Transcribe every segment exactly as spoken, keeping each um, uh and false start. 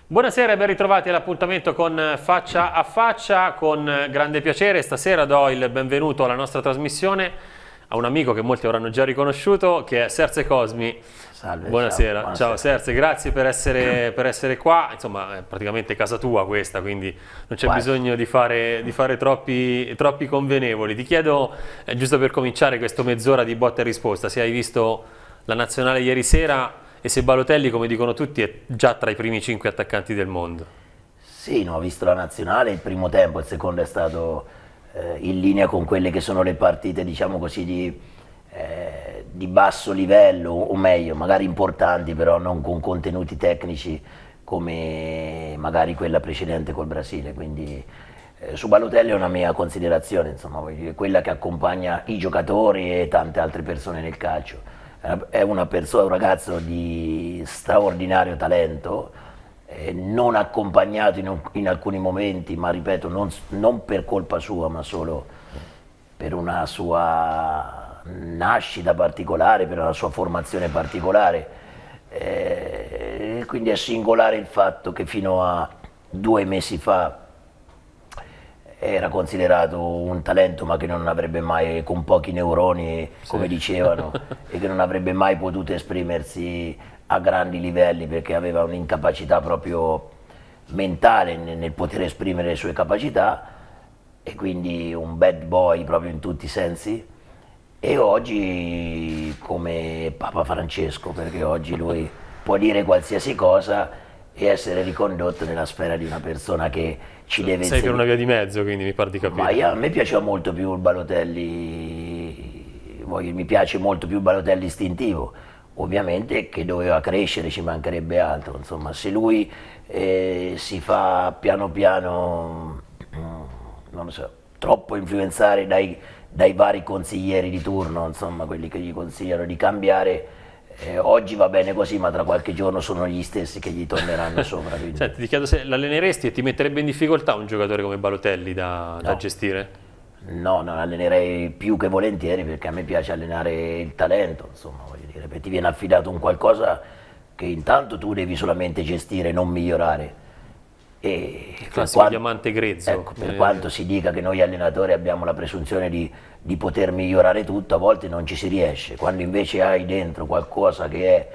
Buonasera e ben ritrovati all'appuntamento con Faccia a Faccia. Con grande piacere stasera do il benvenuto alla nostra trasmissione a un amico che molti avranno già riconosciuto, che è Serse Cosmi. Salve, buonasera. Ciao, buonasera. Ciao Serse, grazie per essere, per essere qua. Insomma, è praticamente casa tua questa, quindi non c'è bisogno di fare, di fare troppi, troppi convenevoli. Ti chiedo, eh, giusto per cominciare questo mezz'ora di botta e risposta, se hai visto la nazionale ieri sera e se Balotelli, come dicono tutti, è già tra i primi cinque attaccanti del mondo. Sì, no, ho visto la nazionale il primo tempo, il secondo è stato eh, in linea con quelle che sono le partite, diciamo così, di, eh, di basso livello, o meglio, magari importanti, però non con contenuti tecnici come magari quella precedente col Brasile. Quindi eh, su Balotelli è una mia considerazione, insomma, voglio dire, quella che accompagna i giocatori e tante altre persone nel calcio. È una persona, un ragazzo di straordinario talento, eh, non accompagnato in, in alcuni momenti, ma ripeto, non, non per colpa sua, ma solo per una sua nascita particolare, per una sua formazione particolare. Eh, quindi è singolare il fatto che fino a due mesi fa era considerato un talento, ma che non avrebbe mai, con pochi neuroni, come sì. dicevano, e che non avrebbe mai potuto esprimersi a grandi livelli perché aveva un'incapacità proprio mentale nel, nel poter esprimere le sue capacità, e quindi un bad boy proprio in tutti i sensi. E oggi come Papa Francesco, perché oggi lui può dire qualsiasi cosa e essere ricondotto nella sfera di una persona che ci deve Sei insegnare. per una via di mezzo, quindi mi pare di capire. Ma io, a me piaceva molto più il Balotelli, voglio, mi piace molto più il Balotelli istintivo, ovviamente, che doveva crescere, ci mancherebbe altro. Insomma, se lui eh, si fa piano piano, non lo so, troppo influenzare dai, dai vari consiglieri di turno, insomma, quelli che gli consigliano di cambiare, Eh, oggi va bene così, ma tra qualche giorno sono gli stessi che gli torneranno sopra. Quindi. Senti, ti chiedo se l'alleneresti e ti metterebbe in difficoltà un giocatore come Balotelli da, no. da gestire? No, non allenerei più che volentieri, perché a me piace allenare il talento, insomma, voglio dire, perché ti viene affidato un qualcosa che intanto tu devi solamente gestire, non migliorare. E il classico quanto, diamante grezzo. Ecco, per eh. quanto si dica che noi allenatori abbiamo la presunzione di, di poter migliorare tutto, a volte non ci si riesce. Quando invece hai dentro qualcosa che è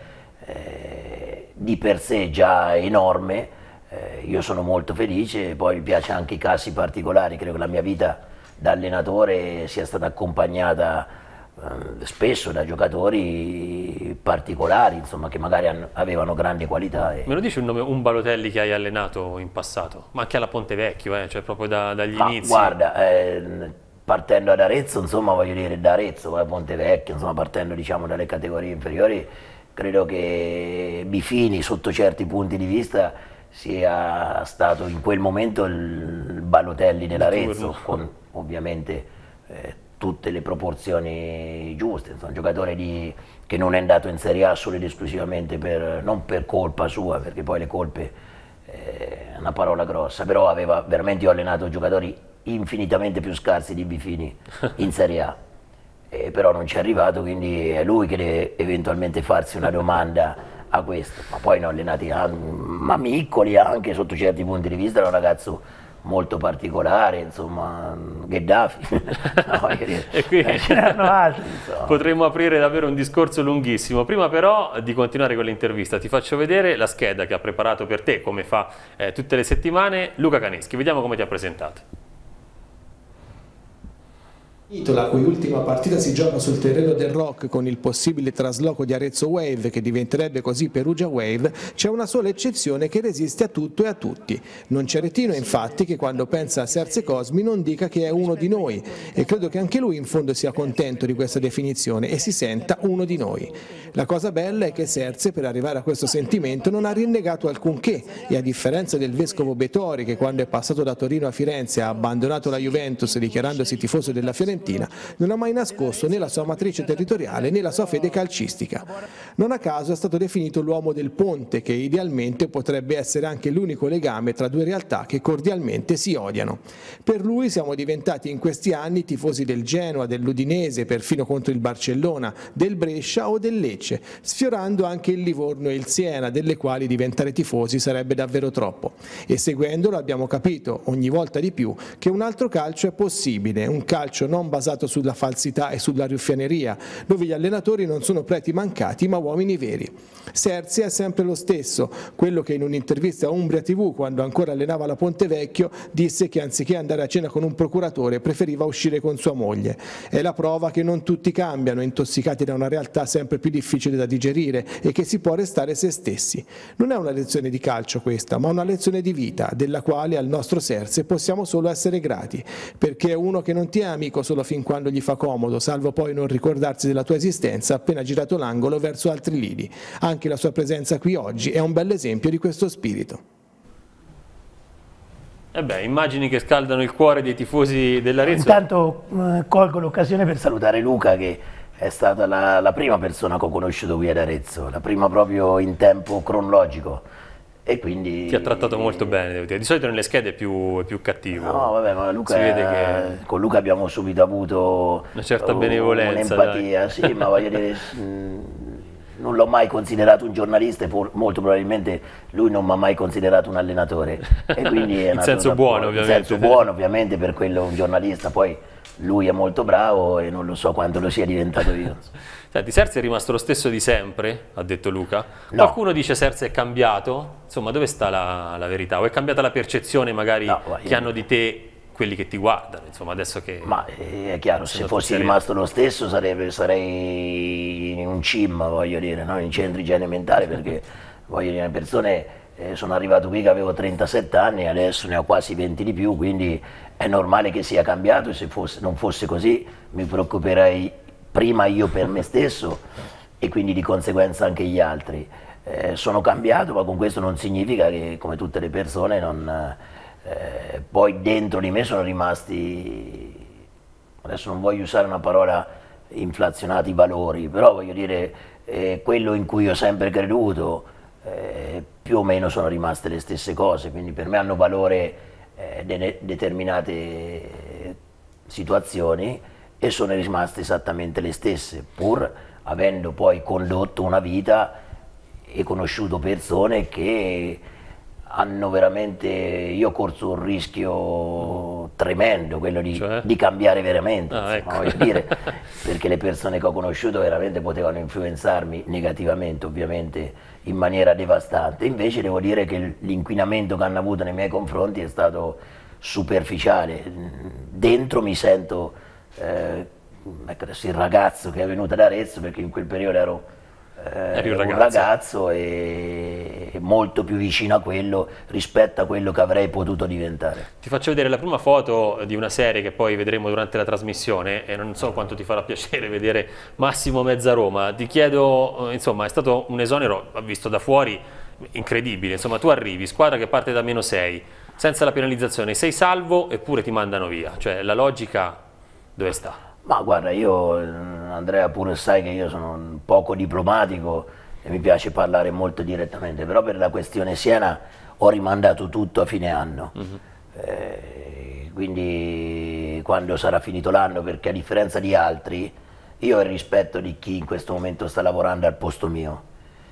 eh, di per sé già enorme, eh, io sono molto felice. Poi mi piace anche i casi particolari. Credo che la mia vita da allenatore sia stata accompagnata eh, spesso da giocatori particolari, insomma, che magari hanno, avevano grandi qualità. E... Me lo dici un nome, un Balotelli che hai allenato in passato? Ma anche alla Ponte Vecchio, eh? Cioè proprio da, dagli Ma inizi? Guarda, eh, partendo da Arezzo, insomma, voglio dire, da Arezzo a Ponte Vecchio, insomma, partendo, diciamo, dalle categorie inferiori, credo che Bifini, sotto certi punti di vista, sia stato in quel momento il Balotelli dell'Arezzo, con ovviamente eh, tutte le proporzioni giuste. Insomma, un giocatore di, che non è andato in Serie A solo ed esclusivamente per, non per colpa sua, perché poi le colpe eh, è una parola grossa, però aveva veramente, io ho allenato giocatori infinitamente più scarsi di Bifini in Serie A, eh, però non ci è arrivato, quindi è lui che deve eventualmente farsi una domanda a questo. Ma poi ne ho allenati anche, ma Miccoli anche sotto certi punti di vista, era un ragazzo molto particolare, insomma, Gheddafi. No, e qui altri, potremmo aprire davvero un discorso lunghissimo. Prima però di continuare con l'intervista ti faccio vedere la scheda che ha preparato per te, come fa eh, tutte le settimane, Luca Caneschi. Vediamo come ti ha presentato. La cui ultima partita si gioca sul terreno del Rock con il possibile trasloco di Arezzo Wave, che diventerebbe così Perugia Wave, c'è una sola eccezione che resiste a tutto e a tutti. Non c'è retino, infatti, che quando pensa a Serse Cosmi non dica che è uno di noi, e credo che anche lui in fondo sia contento di questa definizione e si senta uno di noi. La cosa bella è che Serse, per arrivare a questo sentimento, non ha rinnegato alcunché, e a differenza del vescovo Betori, che quando è passato da Torino a Firenze ha abbandonato la Juventus dichiarandosi tifoso della Fiorentina, fiorentina, non ha mai nascosto né la sua matrice territoriale né la sua fede calcistica. Non a caso è stato definito l'uomo del ponte, che idealmente potrebbe essere anche l'unico legame tra due realtà che cordialmente si odiano. Per lui siamo diventati in questi anni tifosi del Genoa, dell'Udinese, perfino contro il Barcellona, del Brescia o del Lecce, sfiorando anche il Livorno e il Siena, delle quali diventare tifosi sarebbe davvero troppo. E seguendolo abbiamo capito, ogni volta di più, che un altro calcio è possibile, un calcio non basato sulla falsità e sulla ruffianeria, dove gli allenatori non sono preti mancati ma uomini veri. Serzi è sempre lo stesso, quello che in un'intervista a Umbria tivù, quando ancora allenava la Pontevecchio, disse che anziché andare a cena con un procuratore preferiva uscire con sua moglie. È la prova che non tutti cambiano, intossicati da una realtà sempre più difficile da digerire e che si può restare se stessi. Non è una lezione di calcio questa, ma una lezione di vita, della quale al nostro Serzi possiamo solo essere grati, perché è uno che non ti è amico solo fin quando gli fa comodo, salvo poi non ricordarsi della tua esistenza appena girato l'angolo verso altri lidi. Anche la sua presenza qui oggi è un bel esempio di questo spirito. Eh beh, immagini che scaldano il cuore dei tifosi dell'Arezzo. Intanto eh, colgo l'occasione per salutare Luca, che è stata la, la prima persona che ho conosciuto qui ad Arezzo, la prima proprio in tempo cronologico. E quindi ti ha trattato molto bene, devo dire. Di solito nelle schede è più, è più cattivo. No, vabbè, ma Luca si vede è, che con Luca abbiamo subito avuto una certa benevolenza, un'empatia, sì, ma voglio dire, mh, non l'ho mai considerato un giornalista e molto probabilmente lui non mi ha mai considerato un allenatore. E quindi è in senso buono, ovviamente. In senso buono, ovviamente, per quello un giornalista, poi lui è molto bravo e non lo so quanto lo sia diventato io. Senti, Serzi è rimasto lo stesso di sempre, ha detto Luca. No. Qualcuno dice Serzi è cambiato, insomma dove sta la, la verità? O è cambiata la percezione magari no, che io... hanno di te quelli che ti guardano, insomma adesso che... Ma è chiaro, se fossi rimasto lo stesso sarebbe, sarei in un C I M, voglio dire, no? In centri igiene mentale, perché voglio dire, le persone, eh, sono arrivato qui che avevo trentasette anni, adesso ne ho quasi venti di più, quindi è normale che sia cambiato e se fosse, non fosse così mi preoccuperei prima io per me stesso e quindi di conseguenza anche gli altri. Eh, sono cambiato, ma con questo non significa che, come tutte le persone, non, eh, poi dentro di me sono rimasti, adesso non voglio usare una parola, inflazionati valori, però voglio dire, eh, quello in cui ho sempre creduto, eh, più o meno sono rimaste le stesse cose, quindi per me hanno valore eh, de determinate situazioni e sono rimaste esattamente le stesse, pur avendo poi condotto una vita e conosciuto persone che hanno veramente, io ho corso un rischio tremendo, quello di, cioè? di cambiare veramente, ah, insomma, ecco. voglio dire, perché le persone che ho conosciuto veramente potevano influenzarmi negativamente, ovviamente in maniera devastante. Invece devo dire che l'inquinamento che hanno avuto nei miei confronti è stato superficiale. Dentro mi sento eh, il ragazzo che è venuto ad Arezzo, perché in quel periodo ero Eh, un, ragazzo. un ragazzo e molto più vicino a quello rispetto a quello che avrei potuto diventare. Ti faccio vedere la prima foto di una serie che poi vedremo durante la trasmissione e non so quanto ti farà piacere vedere Massimo Mezzaroma. Ti chiedo, insomma, è stato un esonero visto da fuori incredibile, insomma tu arrivi, squadra che parte da meno sei, senza la penalizzazione, sei salvo eppure ti mandano via, cioè la logica dove sta? Ma guarda, io, Andrea, pure sai che io sono poco diplomatico e mi piace parlare molto direttamente, però per la questione Siena ho rimandato tutto a fine anno, uh-huh. eh, quindi quando sarà finito l'anno, perché a differenza di altri, io ho il rispetto di chi in questo momento sta lavorando al posto mio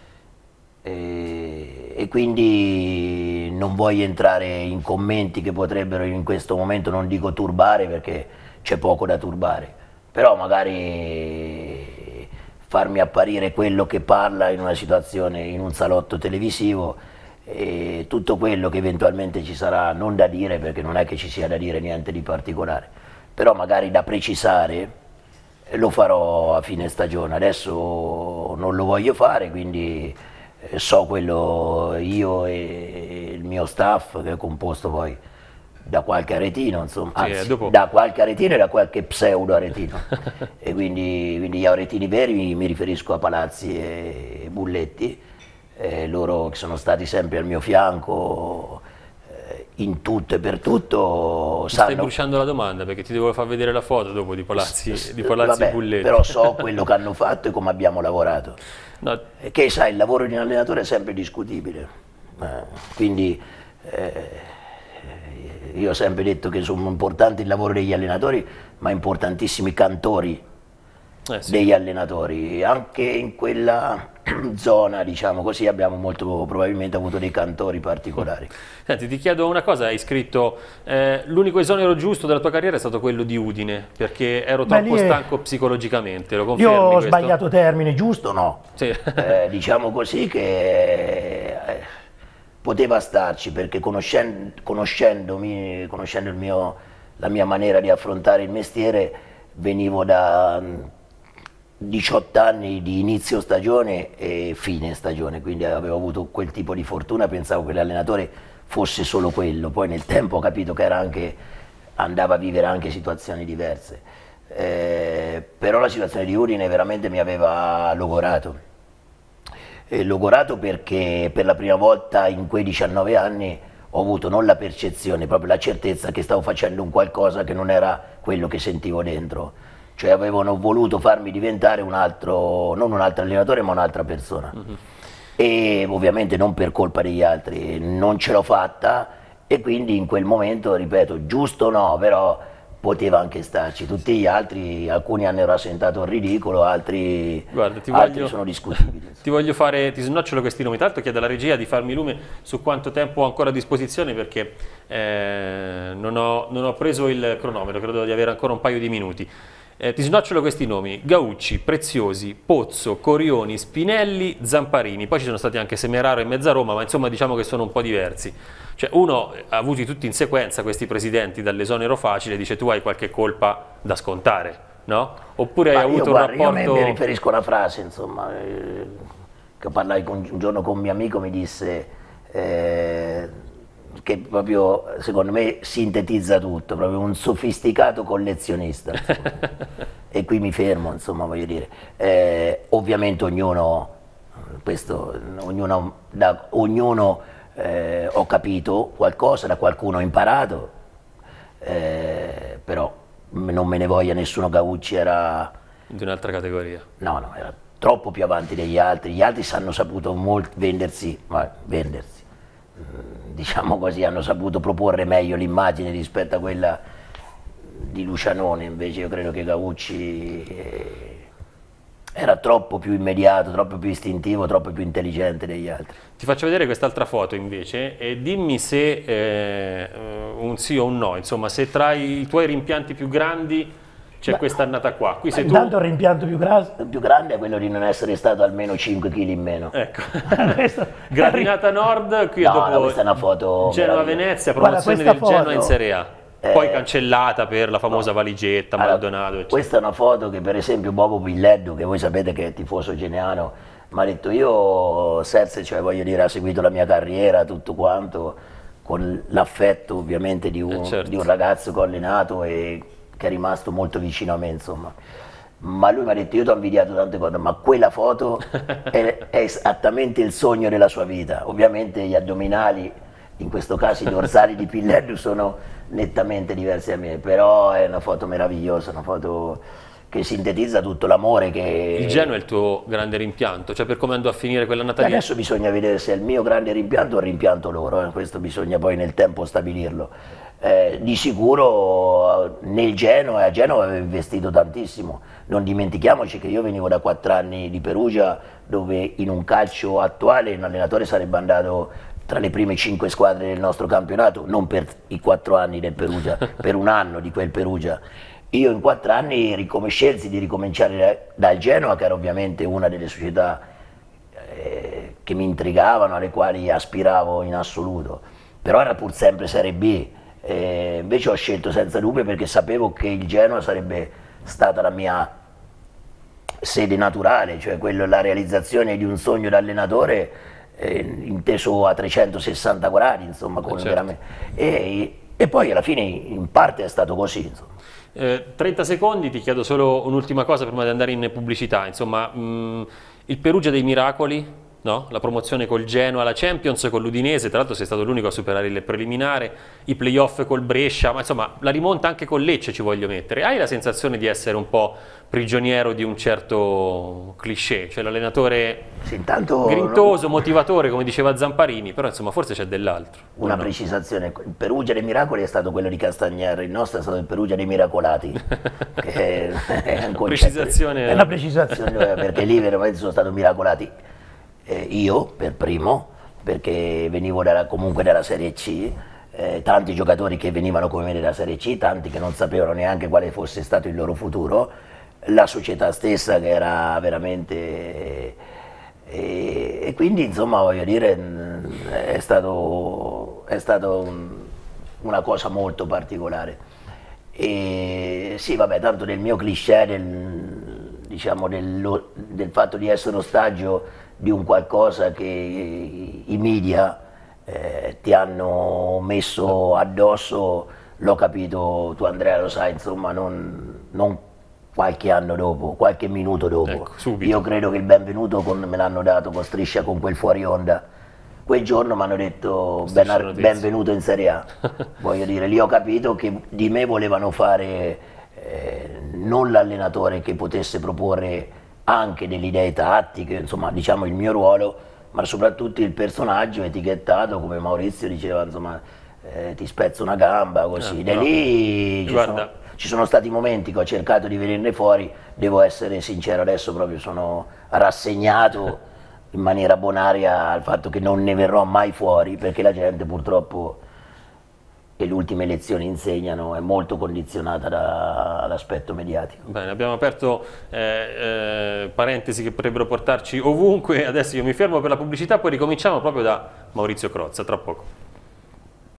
e, e quindi non voglio entrare in commenti che potrebbero in questo momento, non dico turbare perché c'è poco da turbare, però magari farmi apparire quello che parla in una situazione, in un salotto televisivo, e tutto quello che eventualmente ci sarà, non da dire perché non è che ci sia da dire niente di particolare, però magari da precisare lo farò a fine stagione. Adesso non lo voglio fare, quindi so quello, io e il mio staff che è composto poi da qualche aretino, insomma, anzi, sì, dopo... da qualche aretino e da qualche pseudo aretino e quindi, quindi gli aretini veri mi riferisco a Palazzi e Bulletti, eh, loro che sono stati sempre al mio fianco, eh, in tutto e per tutto Mi sanno... Stai bruciando la domanda perché ti devo far vedere la foto dopo di Palazzi, di Palazzi Vabbè, Bulletti. però so quello che hanno fatto e come abbiamo lavorato. No. E che sai, il lavoro di un allenatore è sempre discutibile, eh, quindi eh, io ho sempre detto che sono importanti il lavoro degli allenatori, ma importantissimi i cantori eh sì. degli allenatori. Anche in quella zona, diciamo così, abbiamo molto probabilmente avuto dei cantori particolari. Senti, ti chiedo una cosa, hai scritto eh, l'unico esonero giusto della tua carriera è stato quello di Udine, perché ero troppo Beh, stanco è... psicologicamente, lo confermi? Io ho questo? sbagliato termine, giusto no? Sì. eh, diciamo così che eh, poteva starci, perché conoscendo, conoscendomi, conoscendo il mio, la mia maniera di affrontare il mestiere, venivo da diciotto anni di inizio stagione e fine stagione, quindi avevo avuto quel tipo di fortuna, pensavo che l'allenatore fosse solo quello, poi nel tempo ho capito che era anche, andava a vivere anche situazioni diverse, eh, però la situazione di Udine veramente mi aveva logorato, e logorato perché per la prima volta in quei diciannove anni ho avuto non la percezione, proprio la certezza che stavo facendo un qualcosa che non era quello che sentivo dentro. Cioè avevano voluto farmi diventare un altro, non un altro allenatore, ma un'altra persona. Uh-huh. E ovviamente non per colpa degli altri, non ce l'ho fatta e quindi in quel momento, ripeto, giusto o no, però poteva anche starci. Tutti gli altri, alcuni hanno rasentato il ridicolo, altri, Guarda, ti altri voglio, sono discutibili. Ti voglio fare, ti snocciolo questi nomi, tanto chiedo alla regia di farmi lume su quanto tempo ho ancora a disposizione perché eh, non, ho, non ho preso il cronometro, credo di avere ancora un paio di minuti. Eh, ti snocciolo questi nomi: Gaucci, Preziosi, Pozzo, Corioni, Spinelli, Zamparini. Poi ci sono stati anche Semeraro e Mezzaroma, ma insomma diciamo che sono un po' diversi. Cioè uno ha avuti tutti in sequenza questi presidenti dall'esonero facile, dice tu hai qualche colpa da scontare, no? Oppure ma hai avuto io, un guarda, rapporto... Io mi riferisco a una frase, insomma, eh, che parlai con, un giorno con un mio amico, mi disse... Eh, che proprio secondo me sintetizza tutto, proprio un sofisticato collezionista e qui mi fermo, insomma, voglio dire, eh, ovviamente ognuno, questo, ognuno, da ognuno eh, ho capito qualcosa, da qualcuno ho imparato, eh, però non me ne voglia nessuno, Gaucci era... Di un'altra categoria. No, no, era troppo più avanti degli altri, gli altri hanno saputo molt vendersi, ma vendersi. Diciamo così, hanno saputo proporre meglio l'immagine rispetto a quella di Lucianone, invece io credo che Gaucci era troppo più immediato, troppo più istintivo, troppo più intelligente degli altri. Ti faccio vedere quest'altra foto invece e dimmi se eh, un sì o un no, insomma se tra i tuoi rimpianti più grandi c'è questa annata qua. Qui sei tu... Intanto il rimpianto più, gra... più grande è quello di non essere stato almeno cinque chili in meno. Ecco. Gradinata Nord, qui no, dopo no, questa è una foto Genova-Venezia, promozione del foto... Genoa in Serie A. Eh... Poi cancellata per la famosa no. valigetta, allora, Maldonado, eccetera. Questa è una foto che per esempio Bobo Pilleddu, che voi sapete che è tifoso geneano, mi ha detto io, Serse, cioè voglio dire, ha seguito la mia carriera, tutto quanto, con l'affetto ovviamente di un, eh certo. di un ragazzo che ho allenato e che è rimasto molto vicino a me, insomma. Ma lui mi ha detto, io ti ho invidiato tante cose, ma quella foto è, è esattamente il sogno della sua vita. Ovviamente gli addominali, in questo caso i dorsali di Pilleddu, sono nettamente diversi da me, però è una foto meravigliosa, una foto che sintetizza tutto l'amore che... Il Genoa è il tuo grande rimpianto, cioè per come andò a finire quella Natalia? Adesso bisogna vedere se è il mio grande rimpianto o il rimpianto loro, eh? Questo bisogna poi nel tempo stabilirlo. Eh, di sicuro nel Genoa, a Genova avevo investito tantissimo, non dimentichiamoci che io venivo da quattro anni di Perugia, dove in un calcio attuale un allenatore sarebbe andato tra le prime cinque squadre del nostro campionato, non per i quattro anni del Perugia, per un anno di quel Perugia. Io in quattro anni scelsi di ricominciare dal Genoa, che era ovviamente una delle società eh, che mi intrigavano, alle quali aspiravo in assoluto, però era pur sempre Serie B. E invece ho scelto senza dubbio perché sapevo che il Genoa sarebbe stata la mia sede naturale, cioè quello, la realizzazione di un sogno da allenatore eh, inteso a trecentosessanta gradi, insomma, come certo. veramente. E, e poi alla fine in parte è stato così, insomma. Eh, trenta secondi, ti chiedo solo un'ultima cosa prima di andare in pubblicità, insomma, mh, il Perugia dei miracoli no? La promozione col Genoa alla Champions, con l'Udinese, tra l'altro sei stato l'unico a superare il preliminare, i playoff col Brescia, ma insomma la rimonta anche con Lecce ci voglio mettere. Hai la sensazione di essere un po' prigioniero di un certo cliché, cioè l'allenatore sì, intanto grintoso, non... motivatore, come diceva Zamparini, però insomma forse c'è dell'altro. Una no? precisazione, il Perugia dei Miracoli è stato quello di Castagnier, il nostro è stato il Perugia dei Miracolati. Che è, un precisazione... è una precisazione, perché lì veramente sono stato miracolati. Eh, io per primo, perché venivo dalla, comunque dalla Serie C, eh, tanti giocatori che venivano come me dalla Serie C, tanti che non sapevano neanche quale fosse stato il loro futuro, la società stessa che era veramente... E, e quindi insomma voglio dire è stato, è stato un, una cosa molto particolare. E sì, vabbè, tanto del mio cliché, del, diciamo, del, del fatto di essere ostaggio di un qualcosa che i media eh, ti hanno messo addosso, l'ho capito, tu Andrea lo sai, insomma, non, non qualche anno dopo, qualche minuto dopo. Ecco, io credo che il benvenuto con, me l'hanno dato con Striscia, con quel fuori onda. Quel giorno mi hanno detto ben, benvenuto in Serie A. Voglio dire, lì ho capito che di me volevano fare eh, non l'allenatore che potesse proporre anche delle idee tattiche, insomma, diciamo il mio ruolo, ma soprattutto il personaggio etichettato, come Maurizio diceva, insomma, eh, ti spezzo una gamba, così. Eh, da lì ci sono, ci sono stati momenti che ho cercato di venirne fuori, devo essere sincero, adesso proprio sono rassegnato in maniera bonaria al fatto che non ne verrò mai fuori, perché la gente purtroppo, e le ultime elezioni insegnano, è molto condizionata dall'aspetto mediatico. Bene, abbiamo aperto eh, eh, parentesi che potrebbero portarci ovunque, adesso io mi fermo per la pubblicità, poi ricominciamo proprio da Maurizio Crozza, tra poco.